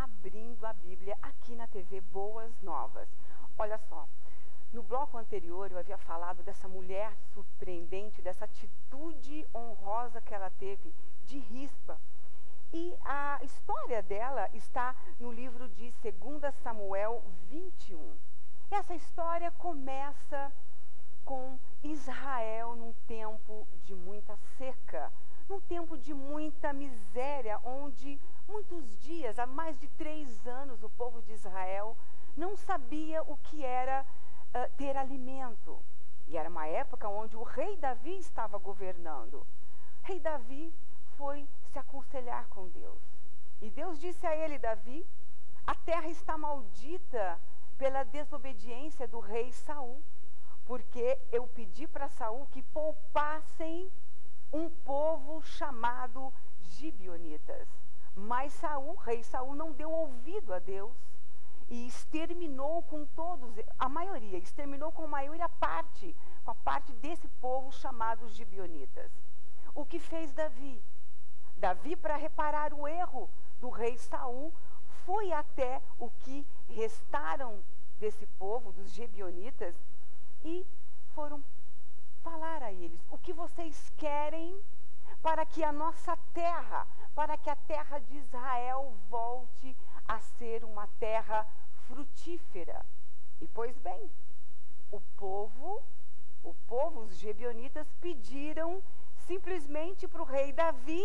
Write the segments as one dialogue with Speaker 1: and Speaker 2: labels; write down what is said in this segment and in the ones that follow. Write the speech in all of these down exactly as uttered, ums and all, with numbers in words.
Speaker 1: abrindo a Bíblia aqui na T V Boas Novas. Olha só, no bloco anterior eu havia falado dessa mulher surpreendente, dessa atitude honrosa que ela teve de Rispa. E a história dela está no livro de dois Samuel vinte e um. Essa história começa com Israel num tempo de muita seca, num tempo de muita miséria, onde muitos dias, há mais de três anos, o povo de Israel não sabia o que era uh, ter alimento. E era uma época onde o rei Davi estava governando. Rei Davi foi se aconselhar com Deus. E Deus disse a ele, Davi, a terra está maldita pela desobediência do rei Saul, porque eu pedi para Saul que poupassem um povo chamado Gibeonitas. Mas Saul, rei Saul, não deu ouvido a Deus e exterminou com todos, a maioria, exterminou com a maioria parte, com a parte desse povo chamado Gibeonitas. O que fez Davi? Davi, para reparar o erro do rei Saul, foi até o que restaram desse povo, dos Gibeonitas, e foram falar a eles: o que vocês querem para que a nossa terra, para que a terra de Israel volte a ser uma terra frutífera? E pois bem, o povo, o povo, os Gibeonitas, pediram simplesmente para o rei Davi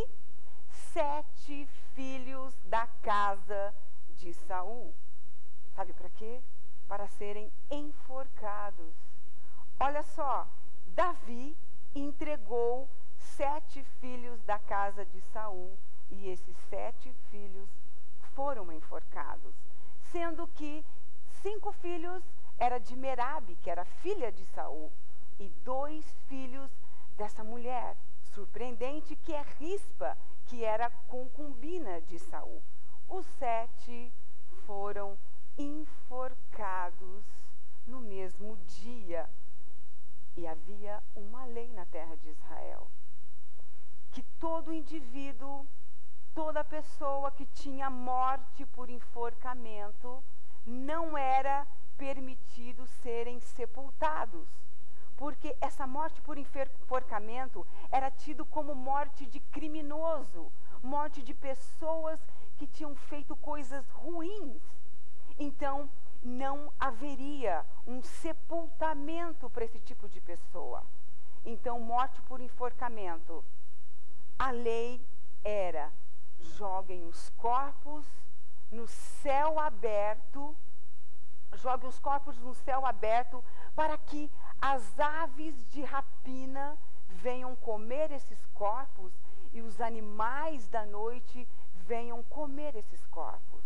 Speaker 1: sete filhos da casa de Saul. Sabe para quê? Para serem enforcados. Olha só, Davi entregou sete filhos da casa de Saul, e esses sete filhos foram enforcados, sendo que cinco filhos era de Merabe, que era filha de Saul, e dois filhos dessa mulher surpreendente, que é Rispa, que era concubina de Saul. Os sete foram enforcados no mesmo dia. E havia uma lei na terra de Israel, que todo indivíduo, toda pessoa que tinha morte por enforcamento, não era permitido serem sepultados, porque essa morte por enforcamento era tido como morte de criminoso, morte de pessoas que tinham feito coisas ruins. Então, não haveria um sepultamento para esse tipo de pessoa. Então, morte por enforcamento. A lei era: joguem os corpos no céu aberto, joguem os corpos no céu aberto para que as aves de rapina venham comer esses corpos e os animais da noite venham comer esses corpos.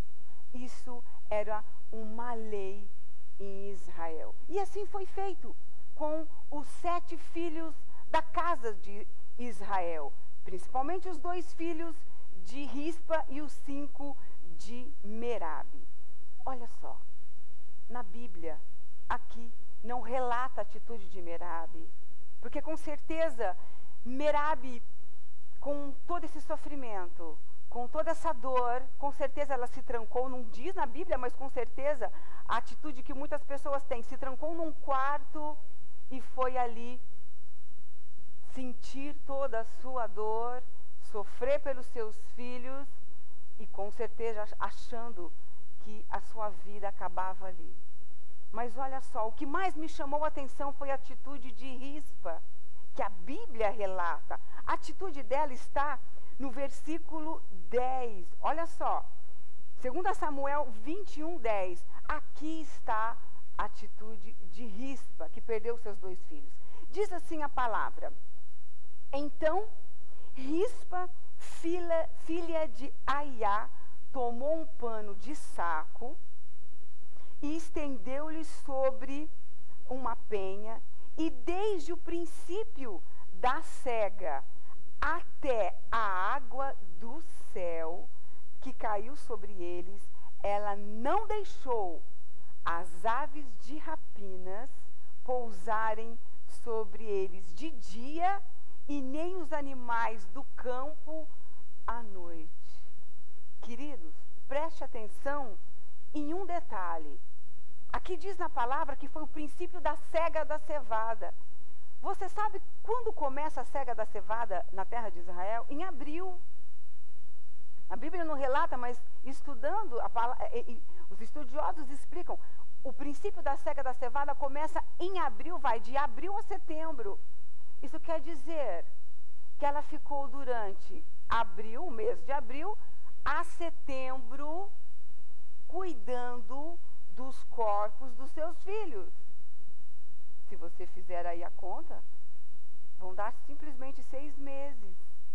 Speaker 1: Isso era uma lei em Israel. E assim foi feito com os sete filhos da casa de Israel, principalmente os dois filhos de Rispa e os cinco de Merabe. Olha só, na Bíblia, aqui, não relata a atitude de Merabe, porque com certeza Merabe, com todo esse sofrimento, com toda essa dor, com certeza ela se trancou, não diz na Bíblia, mas com certeza a atitude que muitas pessoas têm, se trancou num quarto e foi ali sentir toda a sua dor, sofrer pelos seus filhos e com certeza achando que a sua vida acabava ali. Mas olha só, o que mais me chamou a atenção foi a atitude de Rispa, que a Bíblia relata. A atitude dela está no versículo dez. Olha só, dois Samuel vinte e um, dez. Aqui está a atitude de Rispa, que perdeu seus dois filhos. Diz assim a palavra: então Rispa, filha, filha de Aiá, tomou um pano de saco e estendeu-lhe sobre uma penha, e desde o princípio da cega até a água do céu que caiu sobre eles, ela não deixou as aves de rapinas pousarem sobre eles de dia, e nem os animais do campo à noite. Queridos, preste atenção em um detalhe. Aqui diz na palavra que foi o princípio da cega da cevada. Você sabe quando começa a cega da cevada na terra de Israel? Em abril. A Bíblia não relata, mas estudando, a palavra, os estudiosos explicam, o princípio da cega da cevada começa em abril, vai de abril a setembro. Isso quer dizer que ela ficou durante abril, o mês de abril, a setembro, cuidando dos corpos dos seus filhos. Se você fizer aí a conta, vão dar simplesmente seis meses.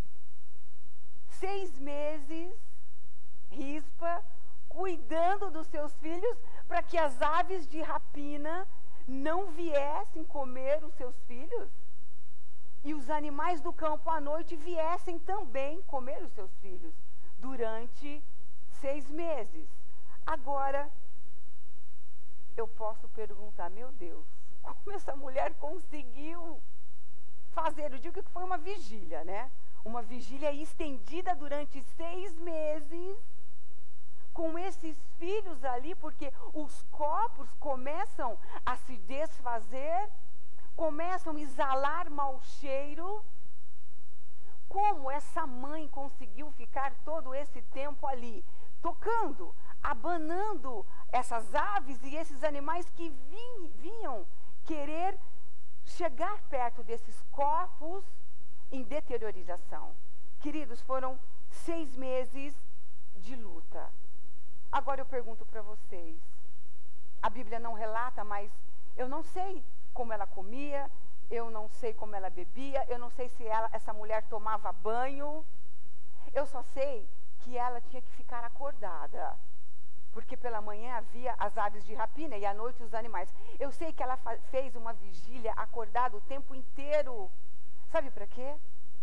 Speaker 1: Seis meses, Rispa, cuidando dos seus filhos, para que as aves de rapina não viessem comer os seus filhos. E os animais do campo à noite viessem também comer os seus filhos. Durante seis meses. Agora, eu posso perguntar, meu Deus, como essa mulher conseguiu fazer? Eu digo que foi uma vigília, né? Uma vigília estendida durante seis meses, com esses filhos ali, porque os corpos começam a se desfazer, começam a exalar mau cheiro. Como essa mãe conseguiu ficar todo esse tempo ali, tocando, abanando essas aves e esses animais que vim, vinham querer chegar perto desses corpos em deteriorização? Queridos, foram seis meses de luta. Agora eu pergunto para vocês, a Bíblia não relata, mas eu não sei como ela comia, eu não sei como ela bebia, eu não sei se ela, essa mulher tomava banho, eu só sei que ela tinha que ficar acordada, porque pela manhã havia as aves de rapina e à noite os animais. Eu sei que ela fez uma vigília acordada o tempo inteiro. Sabe para quê?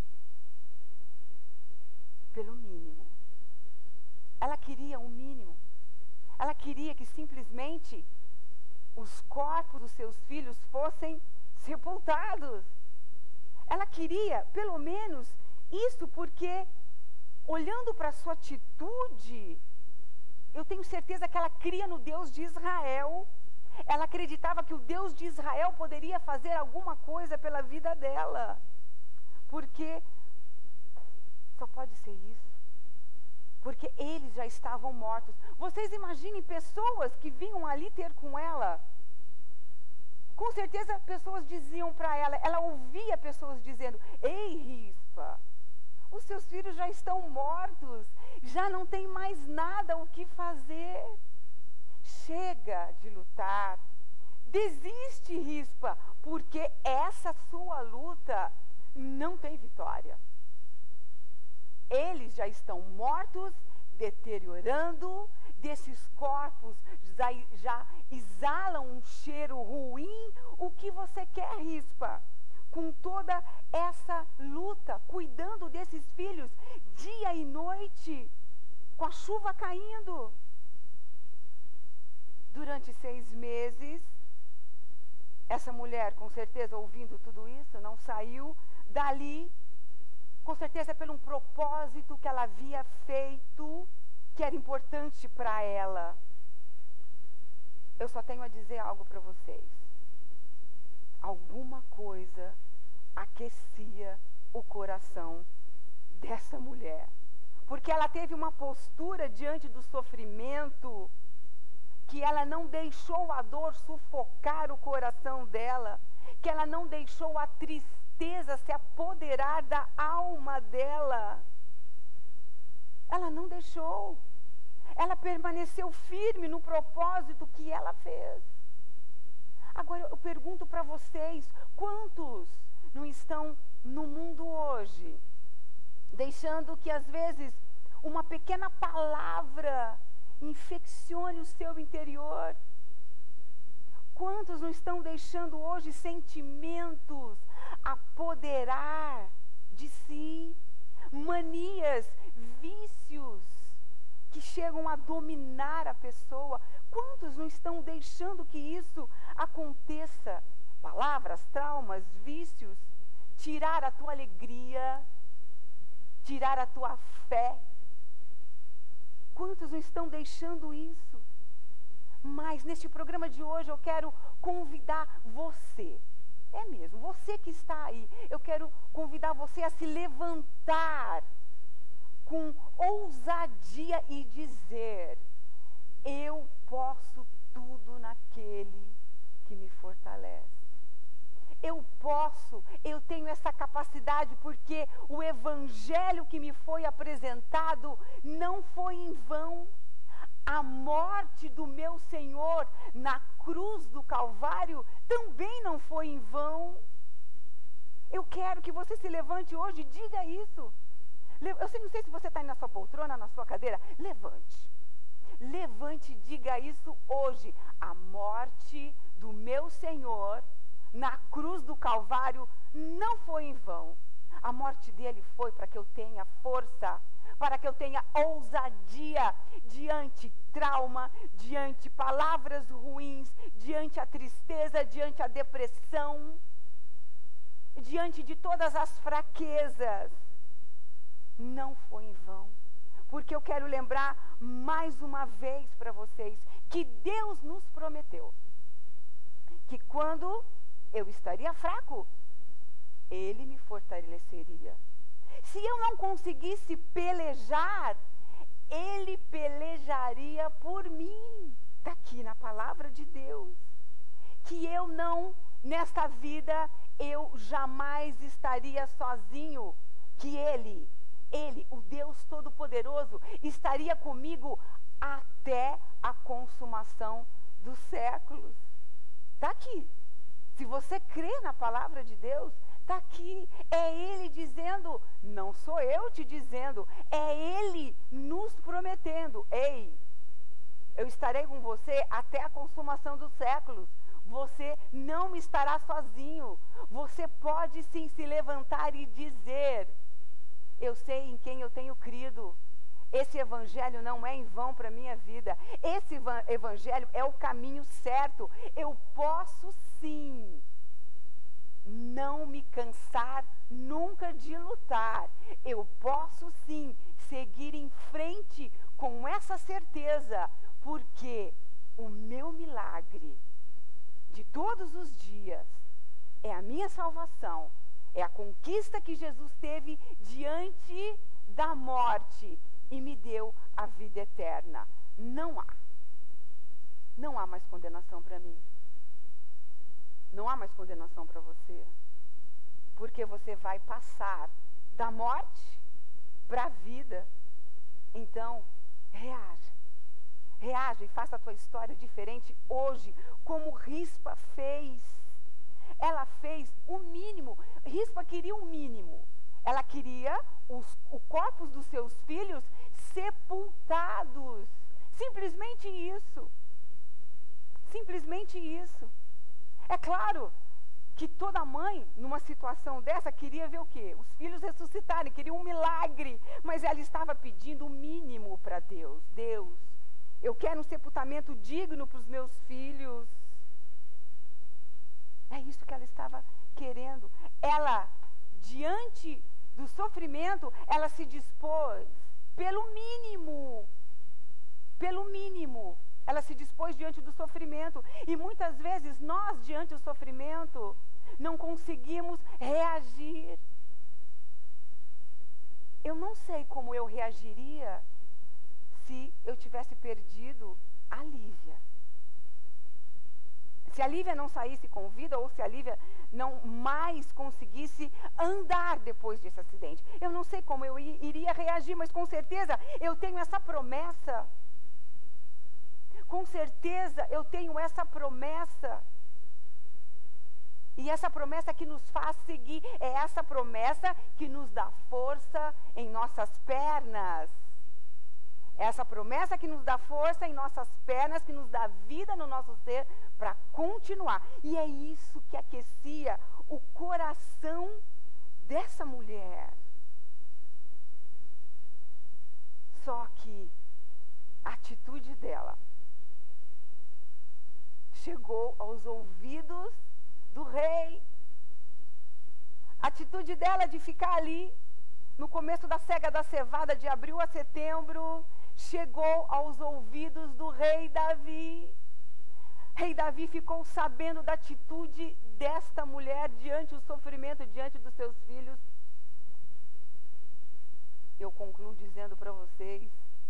Speaker 1: Pelo mínimo. Ela queria um mínimo. Ela queria que simplesmente os corpos dos seus filhos fossem sepultados. Ela queria, pelo menos, isso, porque, olhando para a sua atitude, eu tenho certeza que ela cria no Deus de Israel. Ela acreditava que o Deus de Israel poderia fazer alguma coisa pela vida dela. Porque só pode ser isso. Porque eles já estavam mortos. Vocês imaginem pessoas que vinham ali ter com ela. Com certeza pessoas diziam para ela, ela ouvia pessoas dizendo, ei, Rispa, os seus filhos já estão mortos, já não tem mais nada o que fazer. Chega de lutar. Desiste, Rispa, porque essa sua luta não tem vitória. Eles já estão mortos, deteriorando, desses corpos já, já exalam um cheiro ruim. O que você quer, Rispa? Com toda essa luta, cuidando desses filhos, dia e noite, com a chuva caindo. Durante seis meses, essa mulher, com certeza, ouvindo tudo isso, não saiu dali, com certeza pelo um propósito que ela havia feito, que era importante para ela. Eu só tenho a dizer algo para vocês. Alguma coisa aquecia o coração dessa mulher. Porque ela teve uma postura diante do sofrimento, que ela não deixou a dor sufocar o coração dela, que ela não deixou a tristeza se apoderar da alma dela. Ela não deixou. Ela permaneceu firme no propósito que ela fez. Agora eu pergunto para vocês, quantos não estão no mundo hoje, deixando que às vezes uma pequena palavra infeccione o seu interior? Quantos não estão deixando hoje sentimentos apoderar de si, manias, vícios que chegam a dominar a pessoa? Quantos não estão deixando que isso aconteça? Palavras, traumas, vícios, tirar a tua alegria, tirar a tua fé. quantos não estão deixando isso? Mas neste programa de hoje eu quero convidar você, é mesmo, você que está aí, eu quero convidar você a se levantar com ousadia e dizer: eu posso tudo naquele que me fortalece. Eu posso, eu tenho essa capacidade, porque o evangelho que me foi apresentado não foi em vão. A morte do meu Senhor na cruz do Calvário também não foi em vão. Eu quero que você se levante hoje e diga isso. Eu não sei se você está aí na sua poltrona, na sua cadeira. Levante. Levante e diga isso hoje. A morte do meu Senhor na cruz do Calvário não foi em vão. A morte dele foi para que eu tenha força, para que eu tenha ousadia diante trauma, diante palavras ruins, diante a tristeza, diante a depressão, diante de todas as fraquezas. Não foi em vão. Porque eu quero lembrar mais uma vez para vocês que Deus nos prometeu que quando eu estaria fraco, Ele me fortaleceria. Se eu não conseguisse pelejar, Ele pelejaria por mim. Está aqui na palavra de Deus. Que eu não, nesta vida, eu jamais estaria sozinho. Que Ele, Ele, o Deus Todo-Poderoso, estaria comigo até a consumação dos séculos. Está aqui. Se você crê na palavra de Deus, está aqui. É Ele dizendo, não sou eu te dizendo, é Ele nos prometendo. Ei, eu estarei com você até a consumação dos séculos. Você não estará sozinho. Você pode sim se levantar e dizer: eu sei em quem eu tenho crido. Esse evangelho não é em vão para a minha vida. Esse evangelho é o caminho certo. Eu posso sim não me cansar nunca de lutar. Eu posso sim seguir em frente com essa certeza, porque o meu milagre de todos os dias é a minha salvação, é a conquista que Jesus teve diante da morte e me deu a vida eterna. Não há. Não há mais condenação para mim. Não há mais condenação para você. Porque você vai passar da morte para a vida. Então, reaja. Reaja e faça a tua história diferente hoje, como Rispa fez. Ela fez o mínimo. Rispa queria o mínimo. Ela queria os, o corpo dos seus filhos sepultados. Simplesmente isso. Simplesmente isso. É claro que toda mãe, numa situação dessa, queria ver o quê? Os filhos ressuscitarem, queria um milagre. Mas ela estava pedindo o mínimo para Deus. Deus, eu quero um sepultamento digno para os meus filhos. É isso que ela estava querendo. Ela, diante do sofrimento, ela se dispôs, pelo mínimo, pelo mínimo, ela se dispôs diante do sofrimento. E muitas vezes nós, diante do sofrimento, não conseguimos reagir. Eu não sei como eu reagiria se eu tivesse perdido a Lívia. Se a Lívia não saísse com vida, ou se a Lívia não mais conseguisse andar depois desse acidente. Eu não sei como eu iria reagir, mas com certeza eu tenho essa promessa. Com certeza eu tenho essa promessa. E essa promessa que nos faz seguir, é essa promessa que nos dá força em nossas pernas. Essa promessa que nos dá força em nossas pernas, que nos dá vida no nosso ser para continuar. E é isso que aquecia o coração dessa mulher. Só que a atitude dela chegou aos ouvidos do rei. A atitude dela de ficar ali no começo da cega da cevada, de abril a setembro, chegou aos ouvidos do rei Davi. Rei Davi ficou sabendo da atitude desta mulher diante do sofrimento, diante dos seus filhos. Eu concluo dizendo para vocês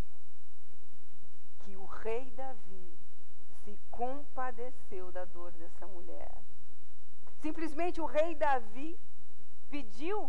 Speaker 1: que o rei Davi se compadeceu da dor dessa mulher. Simplesmente o rei Davi pediu,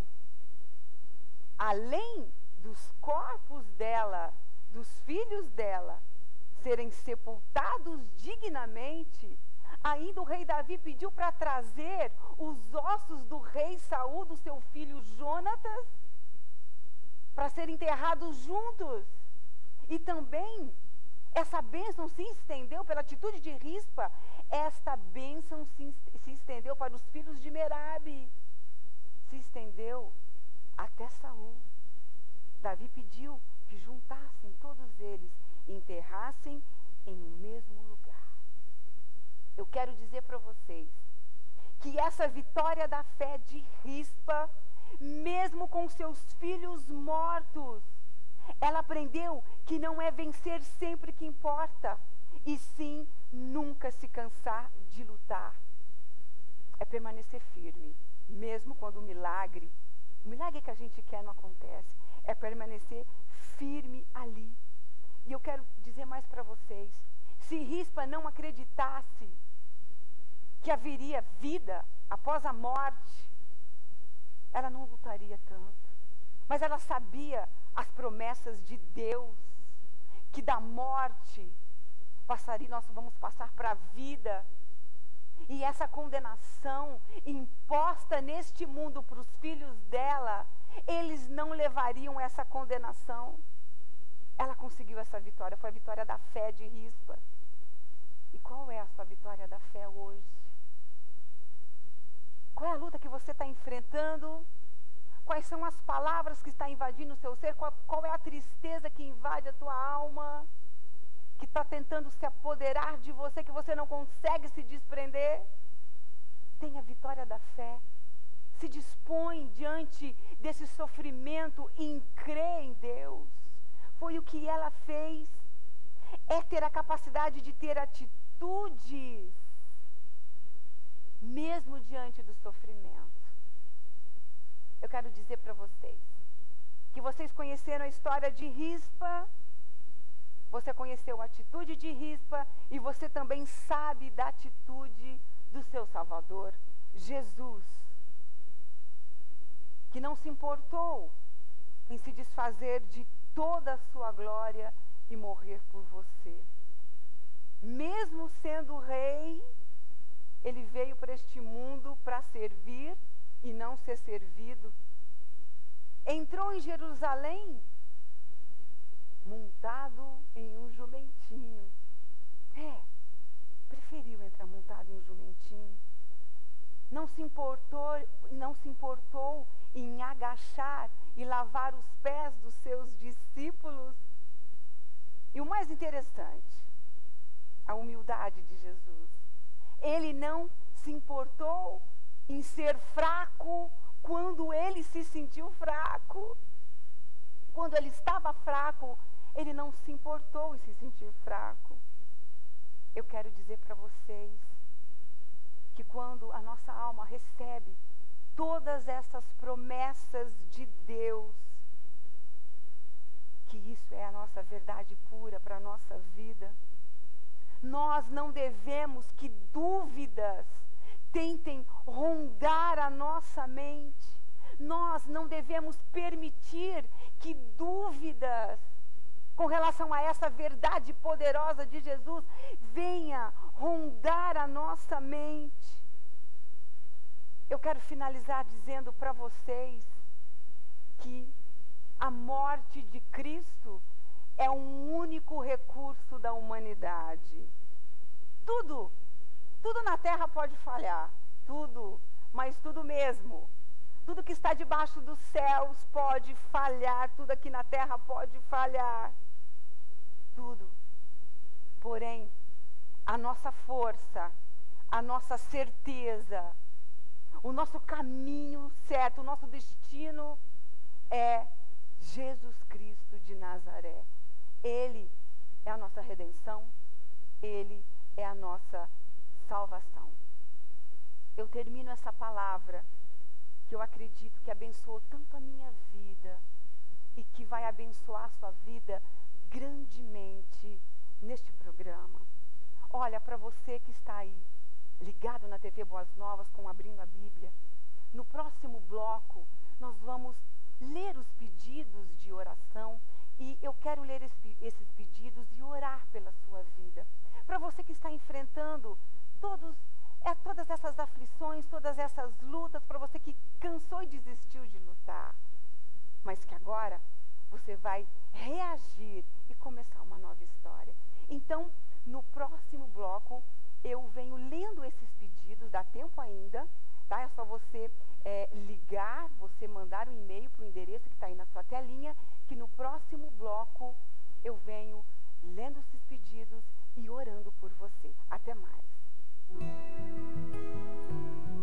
Speaker 1: além dos corpos dela, dos filhos dela, serem sepultados dignamente, ainda o rei Davi pediu para trazer os ossos do rei Saul, do seu filho Jonatas, para serem enterrados juntos. E também essa bênção se estendeu pela atitude de Rispa, esta bênção se, se estendeu para os filhos de Merabe, se estendeu até Saul. Davi pediu que juntassem todos eles e enterrassem em um mesmo lugar. Eu quero dizer para vocês que essa vitória da fé de Rispa, mesmo com seus filhos mortos, ela aprendeu que não é vencer sempre que importa, e sim nunca se cansar de lutar. É permanecer firme, mesmo quando o milagre, o milagre que a gente quer não acontece, é permanecer firme ali. E eu quero dizer mais para vocês, se Rispa não acreditasse que haveria vida após a morte, ela não lutaria tanto. Mas ela sabia as promessas de Deus, que da morte passaria, nós vamos passar para a vida. E essa condenação imposta neste mundo para os filhos dela, eles não levariam essa condenação. Ela conseguiu essa vitória, foi a vitória da fé de Rispa. E qual é a sua vitória da fé hoje? Qual é a luta que você está enfrentando? Quais são as palavras que estão invadindo o seu ser? Qual, qual é a tristeza que invade a tua alma? Que está tentando se apoderar de você, que você não consegue se desprender? Tenha a vitória da fé. Se dispõe diante desse sofrimento em crer em Deus. Foi o que ela fez. É ter a capacidade de ter atitudes, mesmo diante do sofrimento. Eu quero dizer para vocês, que vocês conheceram a história de Rispa, você conheceu a atitude de Rispa, e você também sabe da atitude do seu Salvador, Jesus, que não se importou em se desfazer de toda a sua glória e morrer por você. Mesmo sendo rei, ele veio para este mundo para servir e não ser servido. Entrou em Jerusalém montado em um jumentinho. É, preferiu entrar montado em um jumentinho. Não se importou, não se importou em agachar e lavar os pés dos seus discípulos. E o mais interessante, a humildade de Jesus. Ele não se importou em ser fraco quando ele se sentiu fraco. Quando ele estava fraco, ele não se importou em se sentir fraco. Eu quero dizer para vocês que quando a nossa alma recebe todas essas promessas de Deus, que isso é a nossa verdade pura para a nossa vida, nós não devemos que dúvidas tentem rondar a nossa mente. Nós não devemos permitir que dúvidas com relação a essa verdade poderosa de Jesus venha rondar a nossa mente. Eu quero finalizar dizendo para vocês que a morte de Cristo é um único recurso da humanidade. Tudo, tudo na terra pode falhar, tudo, mas tudo mesmo. Tudo que está debaixo dos céus pode falhar, tudo aqui na terra pode falhar. Tudo. Porém, a nossa força, a nossa certeza, o nosso caminho certo, o nosso destino é Jesus Cristo de Nazaré. Ele é a nossa redenção, Ele é a nossa salvação. Eu termino essa palavra que eu acredito que abençoou tanto a minha vida e que vai abençoar a sua vida grandemente neste programa. Olha, para você que está aí, ligado na T V Boas Novas com Abrindo a Bíblia, no próximo bloco nós vamos ler os pedidos de oração e eu quero ler esses pedidos e orar pela sua vida. Para você que está enfrentando todos, é, todas essas aflições, todas essas lutas, para você que cansou e desistiu de lutar, mas que agora você vai reagir e começar uma nova história. Então, no próximo bloco, eu venho lendo esses pedidos, dá tempo ainda, tá? É só você é, ligar, você mandar um e-mail para o endereço que está aí na sua telinha, que no próximo bloco eu venho lendo esses pedidos e orando por você. Até mais.